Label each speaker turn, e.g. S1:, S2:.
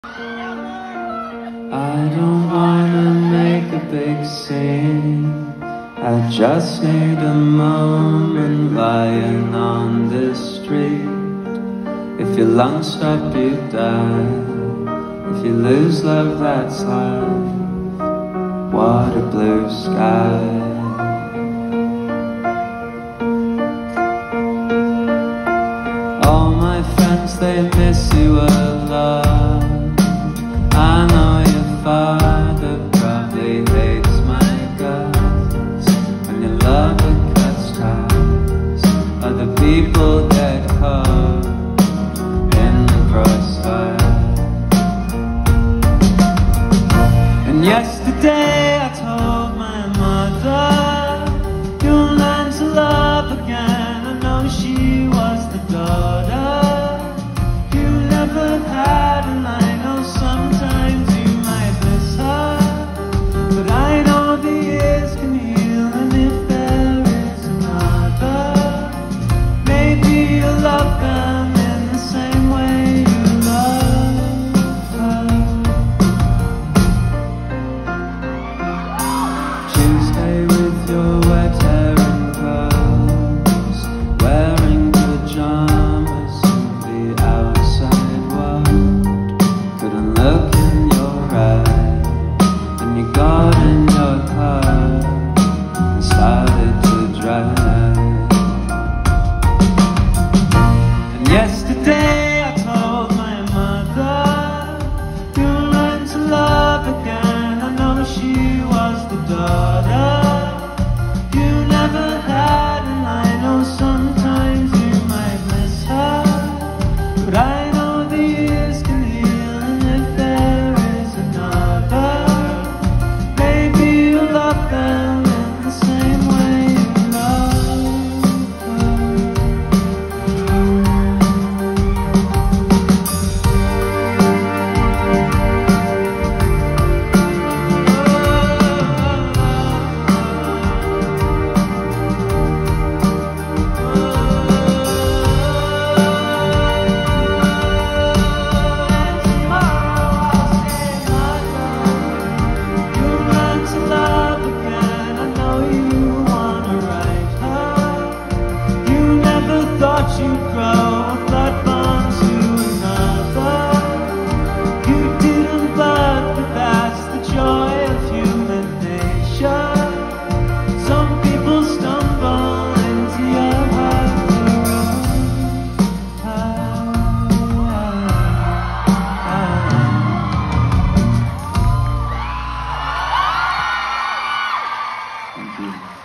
S1: I don't wanna make a big scene. I just need a moment lying on this street. If your lungs stop, you die. If you lose love, that's life. What a blue sky. All my friends, they miss you a lot. I know your father probably hates my guts. When your lover cuts ties, other people get caught in the crossfire. And yesterday I told my mother, you'll learn to love again. I know she was the daughter you never had, and I know sometimes you might miss her, but I know the years can heal. And if there is another, maybe you'll love them in the same way you love her. Tuesday with your wet hair and curls, wearing pajamas in the outside world. Couldn't look in your eyes, and you got in your car and started to drive. And yesterday I told my mother, you'll learn to love again. I know she was the daughter you never had, and I know sometimes you might miss her, but I know the years can heal. And if there is another, maybe you'll love them in the same way you love her. Thought you'd grow a blood bond to another. You didn't, but that's the joy of human nature. Some people stumble into your heart. Thank you.